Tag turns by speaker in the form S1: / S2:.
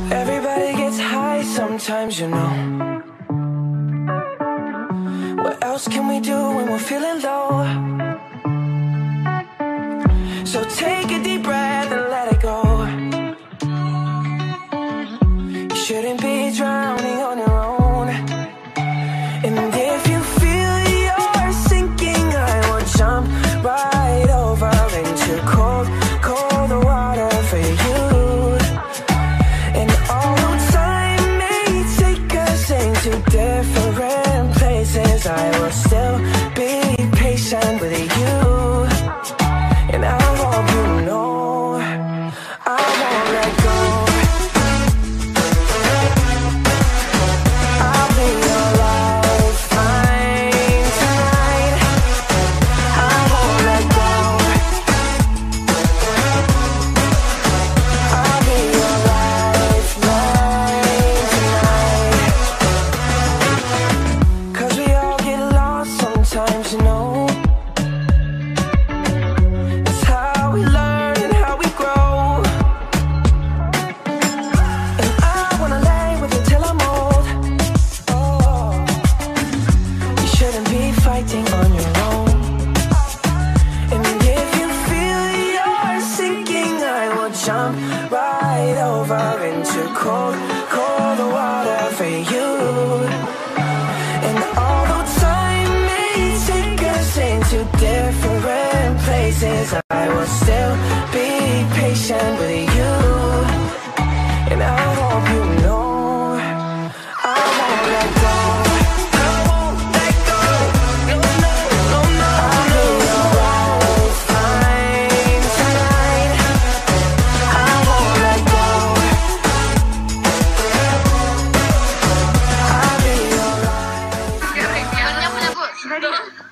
S1: Everybody gets high sometimes, you know. What else can we do when we're feeling low? So take a deep breath and let it go. You shouldn't be drowning on your own. And if you feel you're sinking, I will jump right over into cold, cold water for you. And although time may take us into different places, I will still be patient with you. And I hope you know I won't let go. I'll be your lifeline tonight. I won't let go. I'll be your lifeline tonight. 'Cause we all get lost sometimes, you know. It's how we learn and how we grow. And I wanna lay with you till I'm old. Oh, you shouldn't be fighting on your own. And if you feel you're sinking, I will jump right over into cold, cold water for you. And although time may take us into different places, I will still be patient with you. And I hope you know I won't let go. I won't let go. No, no, no, no. I'll be your lifeline tonight. I won't let go. I'll be your lifeline.
S2: Punya Bu.